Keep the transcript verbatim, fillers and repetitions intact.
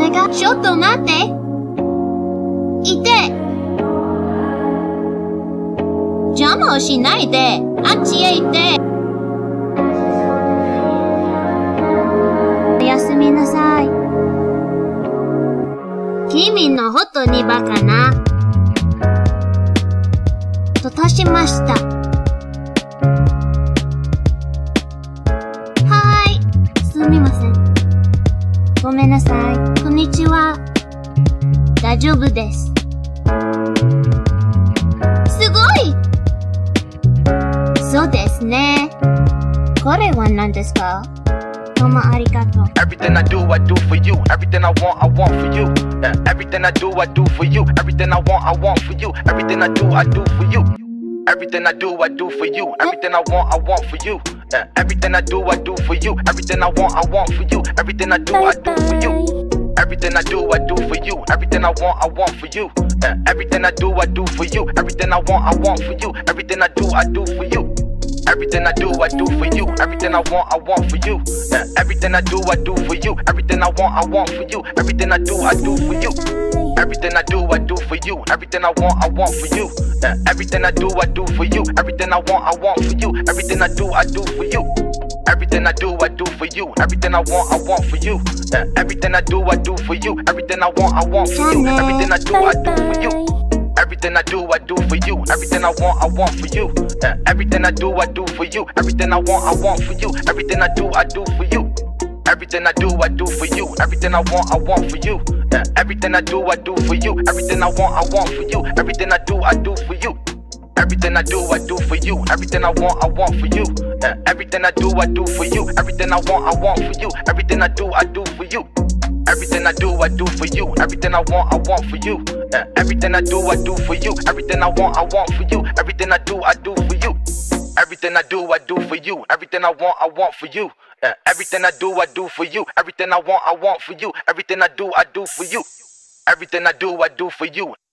願い。ちょっと待って。いて。邪魔をしないで。あっちへ行って。おやすみなさい。君のほとにばかな。とたしました。はーい。すみません。ごめんなさい。こんにちは。大丈夫です。すごい！そうですね。これは何ですか？どうもありがとう。 Everything I do, I do for you. Everything I want, I want for you. Yeah, everything I do, I do for you. Everything I want, I want for you. Everything I do, I do for you. Everything I do, I do for you. Everything I want, I want for you. Yeah, everything I do, I do for you. Everything I want, I want for you. Everything I do, I do for you. Everything I do, I do for you. Everything I want, I want for you. Yeah, everything I do, I do for you. Everything I want, I want for you. Everything I do, I do for you. Everything I do, I do for you. Everything I want, I want for you. Yeah, everything I do, I do for you. Everything I want, I want for you. Everything I do, I do for you. Everything I do, I do for you. Everything I want, I want for you. Yeah, everything I do, I do for you. Everything I want, I want for you. Everything I do, I do for you. Everything I do, I do for you. Everything I want, I want for you. Yeah, everything I do, I do for you. Everything I want, I want for you. Everything I do, I do for you. Everything I do, I do for you. Everything I want, I want for you. Yeah, everything I do, I do for you. Everything I want, I want for you. Everything I do, I do for you. Everything I do, I do for you. Everything I want, I want for you. Yeah, everything I do, I do for you. Everything I want, I want for you. Everything I do, I do for you. Everything I do, I do for you. Everything I want, I want for you. Yeah, everything I do, I do for you. Everything I want, I want for you. Everything I do, I do for you. Everything I do, I do for you. Everything I want, I want for you. Yeah, everything I do, I do for you. Everything I want, I want for you. Everything I do, I do for you. Everything I do, I do for you. Everything I want, I want for you. Yeah, everything I do, I do for you. Everything I want, I want for you. Everything I do, I do for you. Everything I do, I do for you.